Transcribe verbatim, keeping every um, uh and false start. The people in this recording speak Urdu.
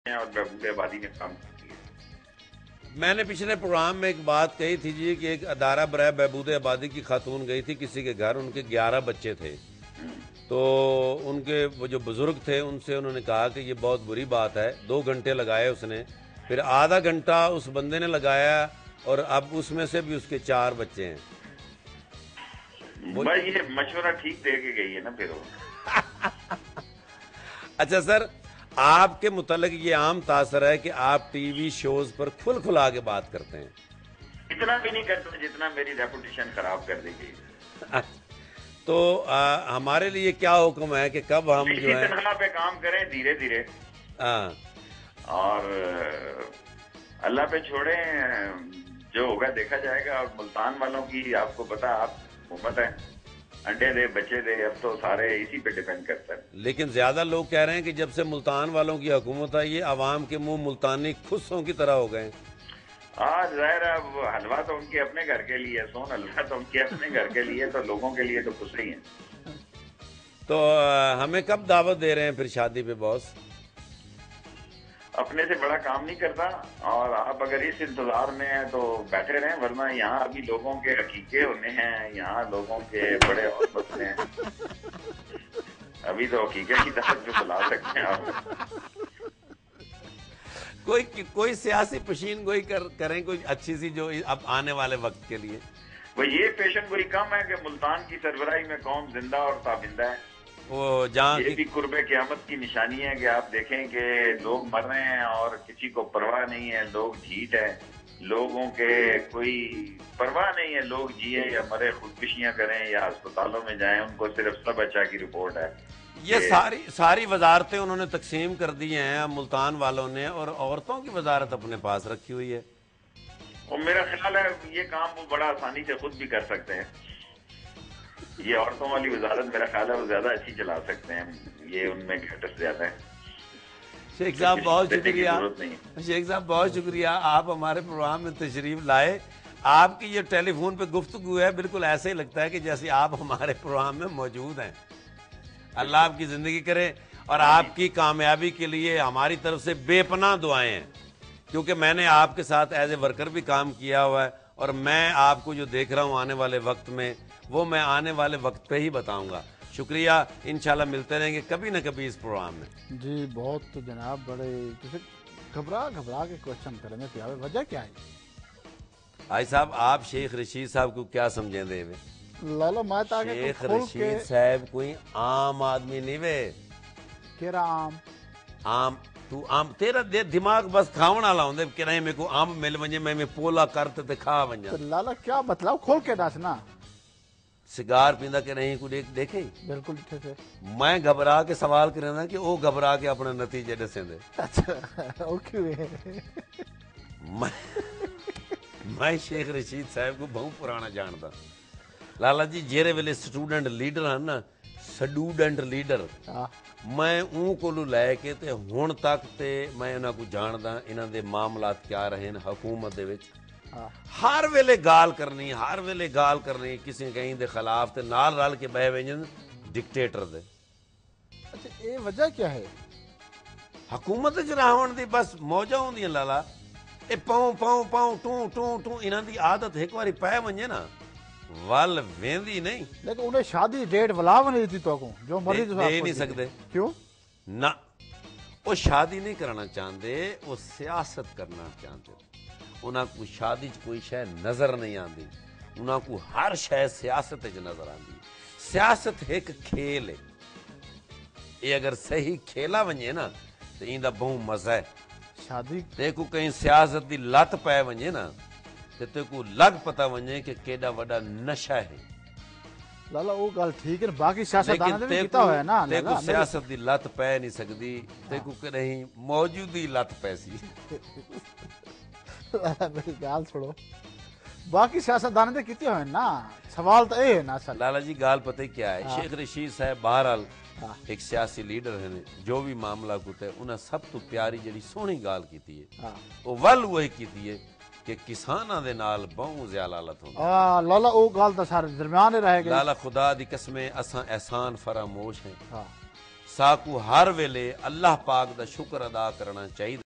اور بہبود آبادی نے کام کی ہے۔ میں نے پچھلے پروگرام میں ایک بات کہی تھی جی کہ ایک ادارہ برائے بہبود آبادی کی خاتون گئی تھی کسی کے گھر، ان کے گیارہ بچے تھے، تو ان کے وہ جو بزرگ تھے ان سے انہوں نے کہا کہ یہ بہت بری بات ہے، دو گھنٹے لگائے اس نے، پھر آدھا گھنٹہ اس بندے نے لگایا اور اب اس میں سے بھی اس کے چار بچے ہیں۔ بھائی یہ مشورہ ٹھیک دے کے گئی ہے نا پھر وہ۔ اچھا سر، آپ کے متعلق یہ عام تاثر ہے کہ آپ ٹی وی شوز پر کھل کھلا کے بات کرتے ہیں۔ اتنا بھی نہیں کرتا جتنا میری ریپوٹیشن خراب کر دی گئی۔ تو ہمارے لیے کیا حکم ہے کہ کب ہم جو ہے تنخواہ پہ کام کریں دھیرے دھیرے، ہاں اور اللہ پہ چھوڑیں، جو ہوگا دیکھا جائے گا۔ اور ملتان والوں کی آپ کو پتا، آپ حکومت ہے، انڈے دے بچے دے، اب تو سارے اسی پہ ڈیپینڈ کرتا ہے۔ لیکن زیادہ لوگ کہہ رہے ہیں کہ جب سے ملتان والوں کی حکومت ہے یہ عوام کے منہ ملتانی خصوں کی طرح ہو گئے ہیں۔ آج ظاہر ہے اب حلوہ تو ان کے اپنے گھر کے لیے، سون حلوہ تو ان کے اپنے گھر کے لیے، تو لوگوں کے لیے تو کچھ نہیں ہے۔ تو ہمیں کب دعوت دے رہے ہیں پھر شادی پہ باس؟ اپنے سے بڑا کام نہیں کرتا، اور آپ اگر اس انتظار میں ہیں تو بیٹھے رہیں، ورنہ یہاں ابھی لوگوں کے عقیقے ہونے ہیں، یہاں لوگوں کے بڑے اور مسئلے ہیں، ابھی تو عقیقے کی طرف جو بلا سکتے ہیں آپ۔ کوئی کوئی سیاسی پشین گوئی کریں کوئی اچھی سی جو اب آنے والے وقت کے لیے۔ وہ یہ پیشن گوئی کم ہے کہ ملتان کی سربراہی میں قوم زندہ اور تابندہ ہے۔ وہ جہاں یہ بھی قرب قیامت کی نشانی ہے کہ آپ دیکھیں کہ لوگ مر رہے ہیں اور کسی کو پرواہ نہیں ہے، لوگ ڈھیٹ ہے، لوگوں کے کوئی پرواہ نہیں ہے، لوگ جیے یا مرے، خودکشیاں کریں یا ہسپتالوں میں جائیں، ان کو صرف سب اچھا کی رپورٹ ہے۔ یہ ساری ساری وزارتیں انہوں نے تقسیم کر دی ہیں ملتان والوں نے، اور عورتوں کی وزارت اپنے پاس رکھی ہوئی ہے۔ اور میرا خیال ہے یہ کام وہ بڑا آسانی سے خود بھی کر سکتے ہیں۔ یہ عورتوں والی وزارت میرا خیال ہے وہ زیادہ اچھی چلا سکتے ہیں، یہ ان میں گھٹس زیادہ ہے۔ شیخ صاحب بہت شکریہ، شیخ صاحب بہت شکریہ، آپ ہمارے پروگرام میں تشریف لائے۔ آپ کی یہ ٹیلی فون پہ گفتگو ہے، بالکل ایسے ہی لگتا ہے کہ جیسے آپ ہمارے پروگرام میں موجود ہیں۔ اللہ آپ کی زندگی کرے، اور آپ کی کامیابی کے لیے ہماری طرف سے بے پناہ دعائیں ہیں، کیونکہ میں نے آپ کے ساتھ ایز اے ورکر بھی کام کیا ہوا ہے، اور میں آپ کو جو دیکھ رہا ہوں آنے والے وقت میں وہ میں آنے والے وقت پہ ہی بتاؤں گا۔ شکریہ، انشاءاللہ ملتے رہیں گے کبھی نہ کبھی اس پروگرام میں۔ جی بہت جناب، بڑے گھبرا گھبرا کے کوشچن کرنے پہ آوے، وجہ کیا ہے؟ آئی صاحب آپ شیخ رشید صاحب کو کیا سمجھیں دے وے؟ لالا مائت آگے شیخ کھول کے رشید صاحب کوئی عام آدمی نہیں وے۔ کیرا عام عام تو عام تیرا دے دماغ بس کھاون والا ہوندے کہ نہیں میرے کو عام مل ونجے میں میں پولا کرتے تے کھا ونجا۔ لالا کیا مطلب کھول کے دسنا؟ سگار پیندا کہ نہیں کو دیکھ دیکھے بالکل ٹھیک ہے۔ میں گھبرا کے سوال کرنا کہ وہ گھبرا کے اپنے نتیجے دسیں دے۔ اچھا اوکے۔ میں میں شیخ رشید صاحب کو بہت پرانا جانتا۔ لالا جی جیرے ویلے سٹوڈنٹ لیڈر ہیں نا، سٹوڈنٹ لیڈر، میں اون کو لے کے تے ہون تک تے میں انہاں کو جاندا، انہاں دے معاملات کیا رہے ہیں حکومت دے وچ۔ ہر ویلے گال کرنی، ہر ویلے گال کرنی کسی کہیں دے خلاف تے نال رل کے بہ وینجن ڈکٹیٹر دے۔ اچھا اے وجہ کیا ہے؟ حکومت وچ رہون دی بس موجاں ہوندیاں لالا، اے پاؤں پاؤں پاؤں ٹوں ٹوں ٹوں، انہاں دی عادت ایک واری پے ونجے نا ول ویندی نہیں۔ لیکن انہیں شادی ڈیٹ ولا نہیں دیتی تو کو جو مرضی دے نہیں سکتے۔ کیوں؟ نہ وہ شادی نہیں کرنا چاہتے، وہ سیاست کرنا چاہتے۔ انہاں کو شادی چ کوئی شے نظر نہیں آندی، انہاں کو ہر شے سیاست چ نظر آندی۔ سیاست ایک کھیل ہے، یہ اگر صحیح کھیلا ونجے نا تو ایندا بہت مزہ ہے۔ شادی تے کو کہیں سیاست دی لت پے ونجے نا تے تے کو لگ پتہ ونجے کہ کیڈا وڈا نشہ ہے۔ لالا وہ گل ٹھیک ہے، باقی سیاستدانوں نے لیکن بھی کیتا ہوا ہے نا۔ تے کو سیاست دی لت پے نہیں سکدی، تے کو کہ نہیں موجودی لت پے سی۔ میری گال چھوڑو، باقی سیاستدانوں نے کیتے ہوئے نا، سوال تو اے ہے نا اصل۔ لالا جی گال پتہ کیا ہے، شیخ رشید صاحب بہرحال ایک سیاسی لیڈر ہیں، جو بھی معاملہ کوتے انہاں سب تو پیاری جڑی سونی گال کیتی ہے وہ ول وہی کیتی ہے کہ کساناں دے نال بہت زیادت ہوندی۔ ہاں لالا وہ گل تو سارے درمیان رہ گئی۔ لالا خدا دی قسمیں اساں احسان فراموش ہیں، साकू हर वेले अल्लाह पाक दा शुक्र अदा करना चाहिए।